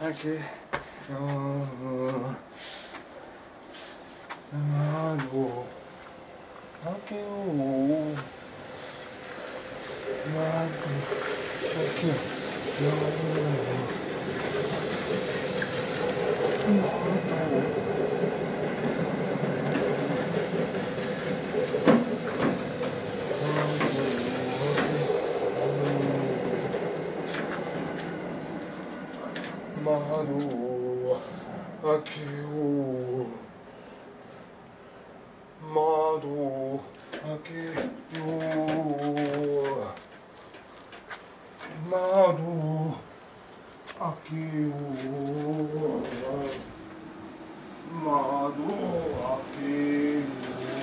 開けよう。窓開けよう。窓開けよう。窓を開けよう。窓を開けよう。窓を開けよう。窓を開けよう。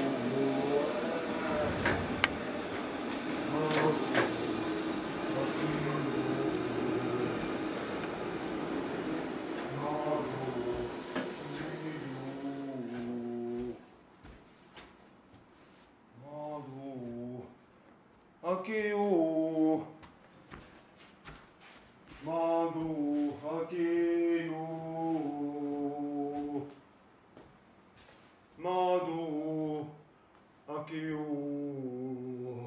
開けよう。窓を開けよう。窓を開けよう。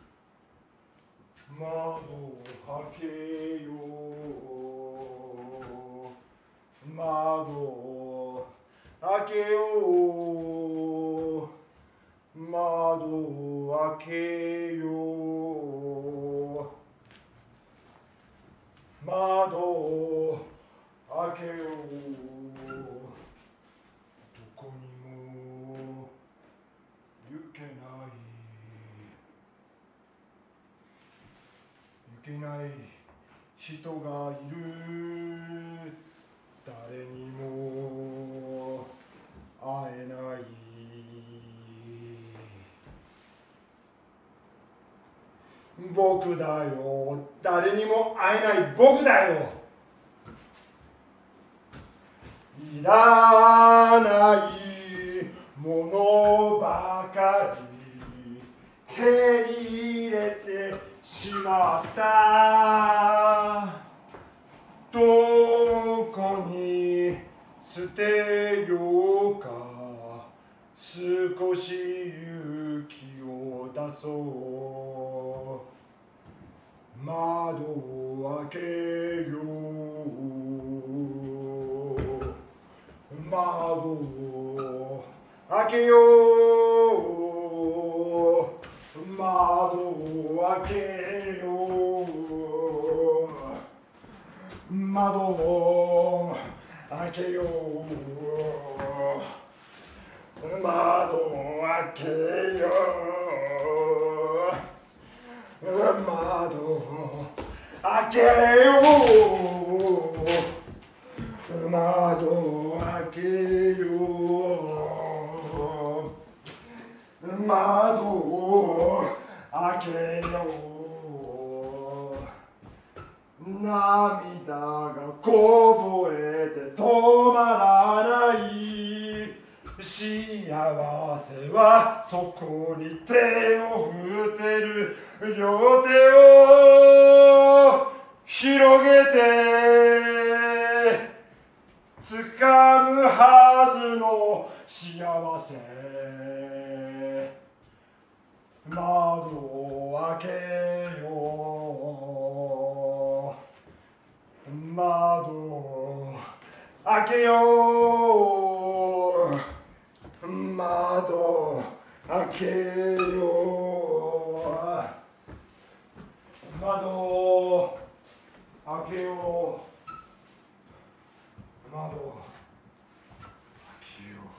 窓を開けよう。窓を開けよう。窓を開けよう。窓を開けよう。どこにも行けない。行けない人がいる。誰にも会えない。僕だよ。誰にも会えない僕だよ。いらないものばかり手に入れてしまった。どこに捨てようか。少し勇気を出そう。窓を開けよう。窓を開けよう。窓を開けよう。窓を開けよう。窓を開けよう。窓を開けよう。窓を開けよう。窓を開けよう。涙がこぼれて止まらない。幸せはそこに手を振ってる。両手を広げて掴むはずの幸せ。窓を開けよう。窓を開けよう。窓開けよう。窓開けよう。窓開けよう。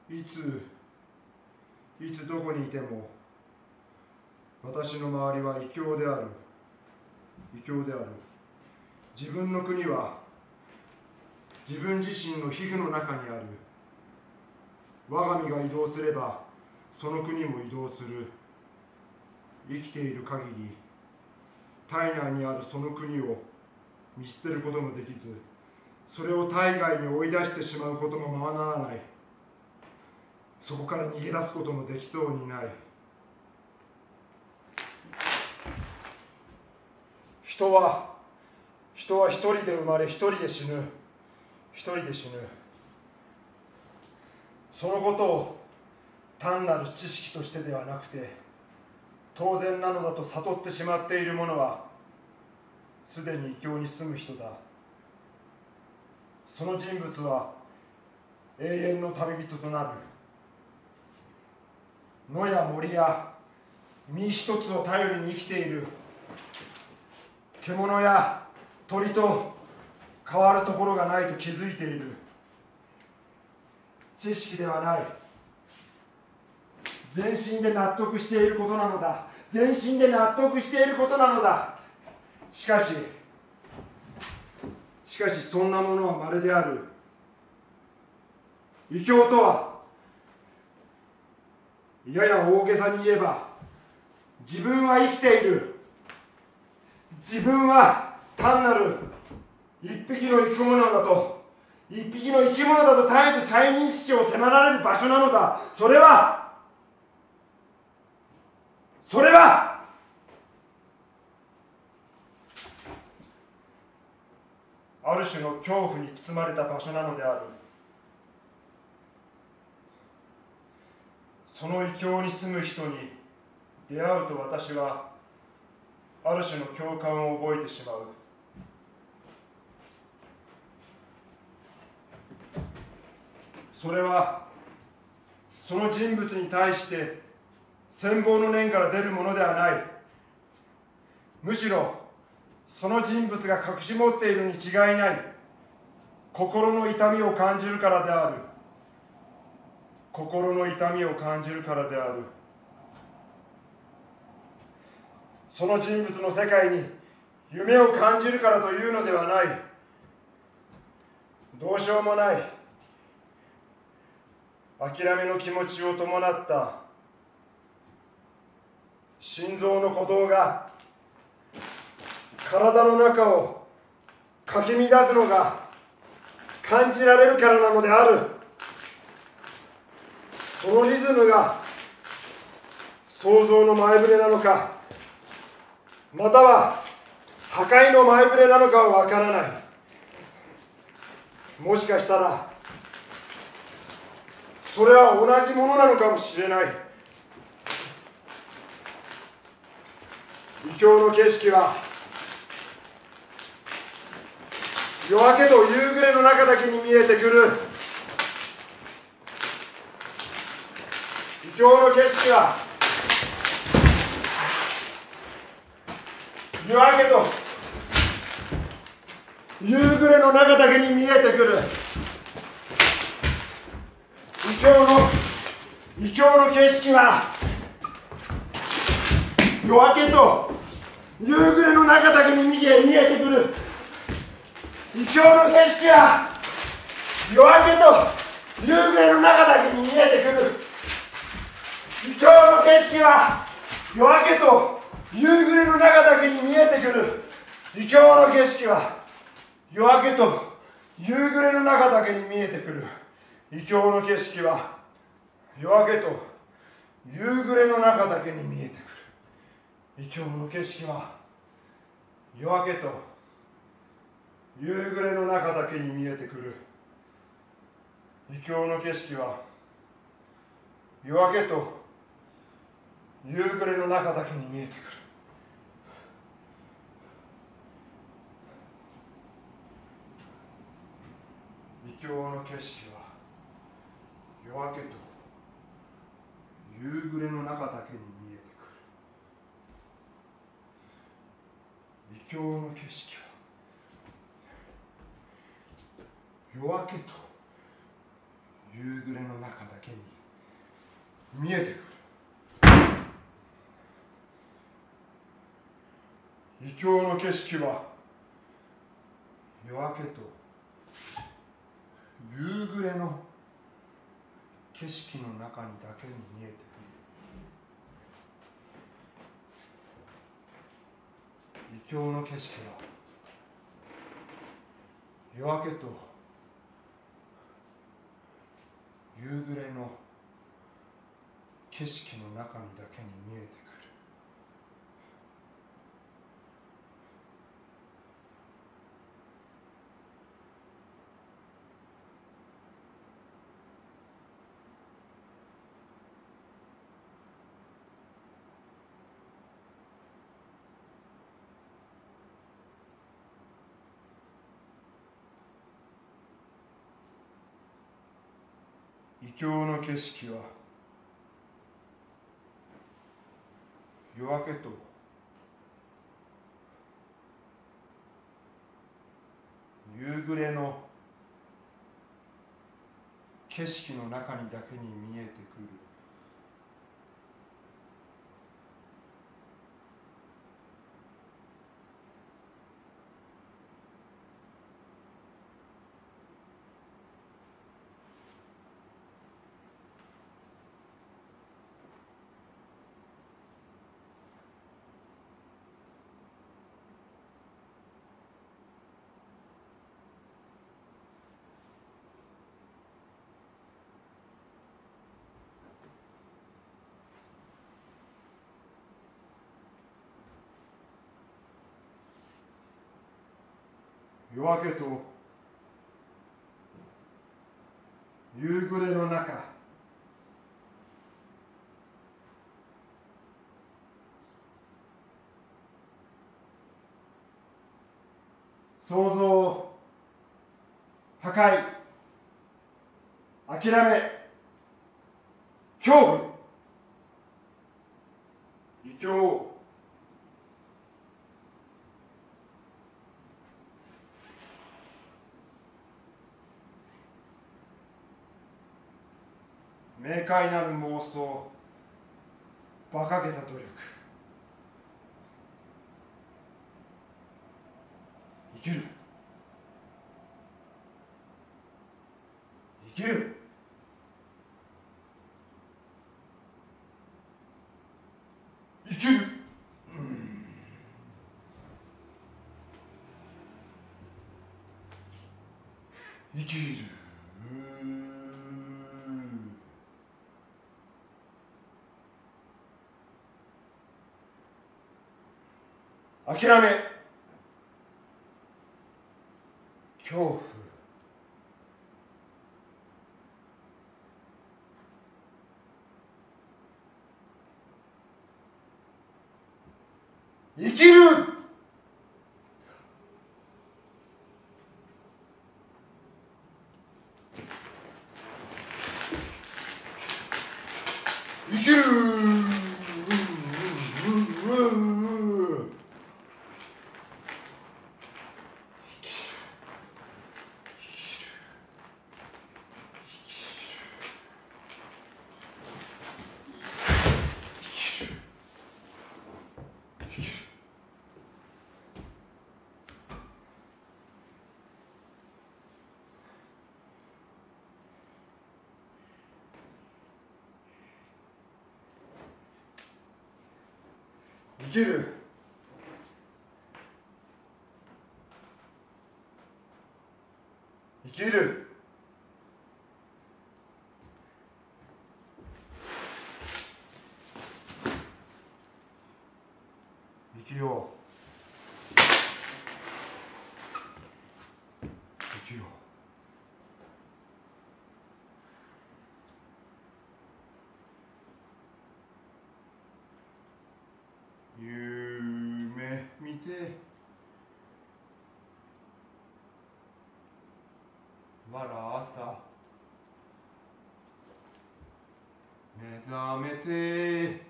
いつどこにいても私の周りは異教である。自分の国は自分自身の皮膚の中にある。我が身が移動すればその国も移動する。生きている限り体内にあるその国を見捨てることもできず、それを体外に追い出してしまうこともままならない。そこから逃げ出すこともできそうにない。人は一人で生まれ一人で死ぬ。そのことを単なる知識としてではなくて当然なのだと悟ってしまっている者はすでに異教に住む人だ。その人物は永遠の旅人となる。野や森や身一つを頼りに生きている。獣や鳥と変わるところがないと気づいている。知識ではない。全身で納得していることなのだ。しかしそんなものは稀である。異教とはやや大げさに言えば、自分は生きている。自分は単なる一匹の生き物だと絶えず再認識を迫られる場所なのだ。それはある種の恐怖に包まれた場所なのである。その異教に住む人に出会うと私はある種の共感を覚えてしまう。それはその人物に対して羨望の念から出るものではない。むしろその人物が隠し持っているに違いない心の痛みを感じるからである。その人物の世界に夢を感じるからというのではない。どうしようもない諦めの気持ちを伴った心臓の鼓動が体の中をかき乱すのが感じられるからなのである。そのリズムが創造の前触れなのか、または破壊の前触れなのかは分からない。もしかしたらそれは同じものなのかもしれない。異教の景色は夜明けと夕暮れの中だけに見えてくる。異教の景色は夜明けと夕暮れの中だけに見えてくる。異教の景色は夜明けと夕暮れの中だけに見えてくる。異教の景色は夜明けと夕暮れの中だけに見えてくる。異教の景色は夜明けと夕暮れの中だけに見えてくる。異教の景色は夜明けと夕暮れの中だけに見えてくる。異教の景色は夜明けと夕暮れの中だけに見えてくる。異教の景色は夜明けと夕暮れの中だけに見えてくる。異教の景色は夜明けと夕暮れの中だけに見えてくる。異教の景色は夜明けと夕暮れの中だけに見えてくる。異教の景色は夜明けと夕夕暮れの中だけに見えてくる。異郷の景色は夜明けと夕暮れの景色の中にだけに見えてくる。異郷の景色は夜明けと夕暮れの景色の中にだけに見えてくる。異郷の景色は夜明けと夕暮れの景色の中にだけに見えてくる。夜明けと夕暮れの中、想像、破壊、諦め、恐怖、異郷、明快なる妄想、馬鹿げた努力、生きる、生きる、生きる、生きる。諦め、恐怖、生きる。生きる。生きる。生きる。生きよう。生きよう。夢見て笑った目覚めて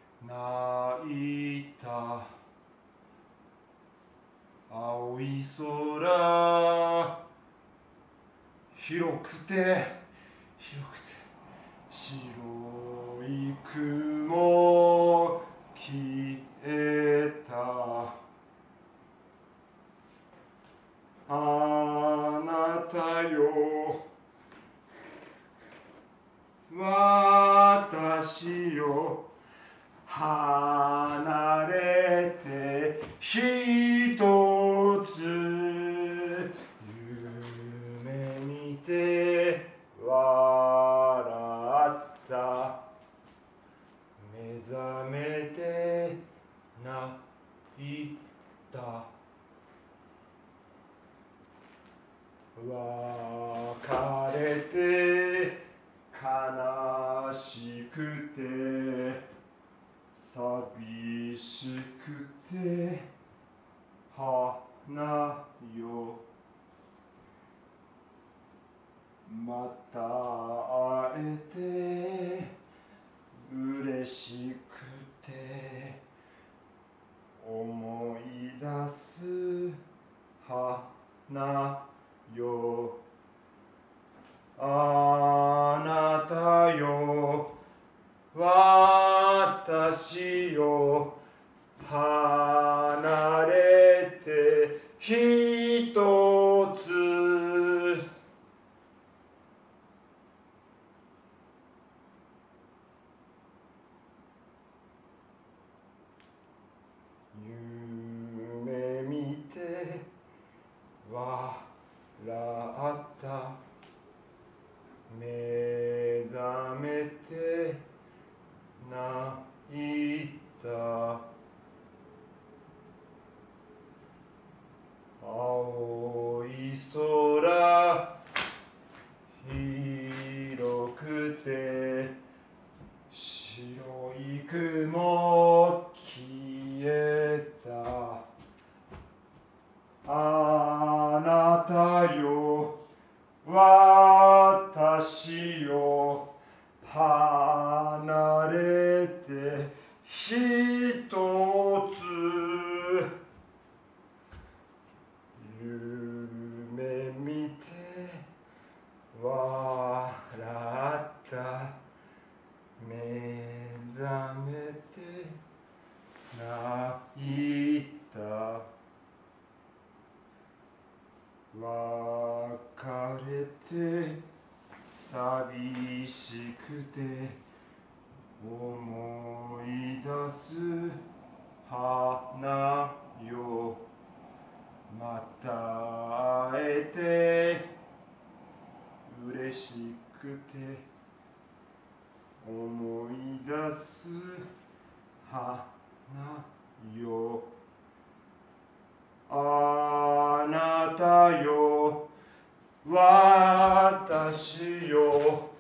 泣いた青い空広くて広くて白い雲消えた。あなたよ私よ離れてひとつ夢見て笑った目覚めて泣いた別れて悲しくて寂しくて花よまた会えて嬉しくて思い出す花よあなたよ私よ離れてひとつ夢見て笑った目覚めて泣いた青い空広くて白い雲消えたあなたよ私よ離れてひとつ夢見て笑った目覚めて泣いた別れて寂しくて思い出す花よまた会えて嬉しくて思い出す花よあなたよ私よ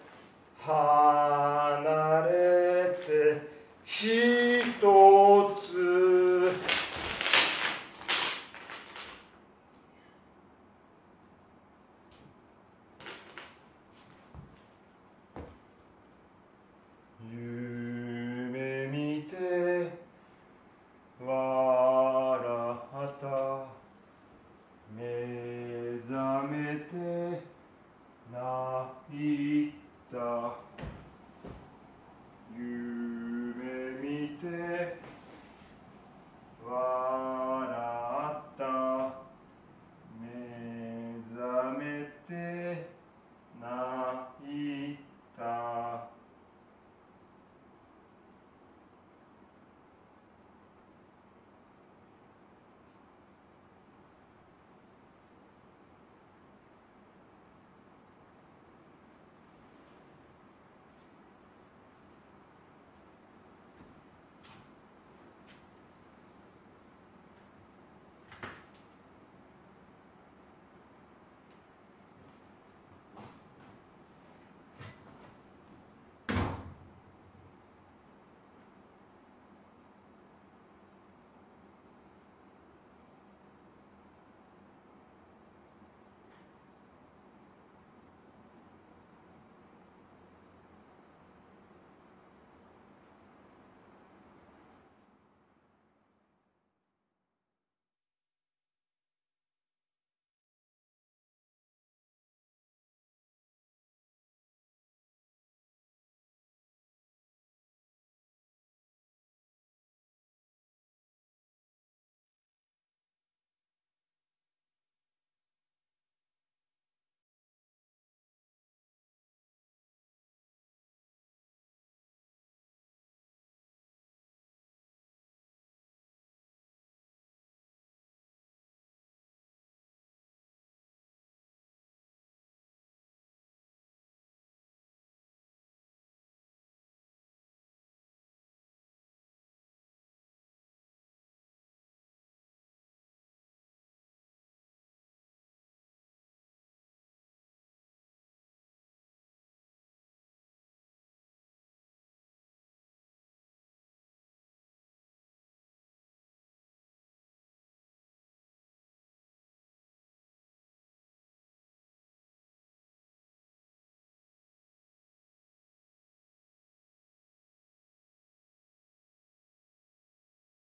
離れてひとつ夢見て笑った目覚めて泣いた夢見て笑った目覚めて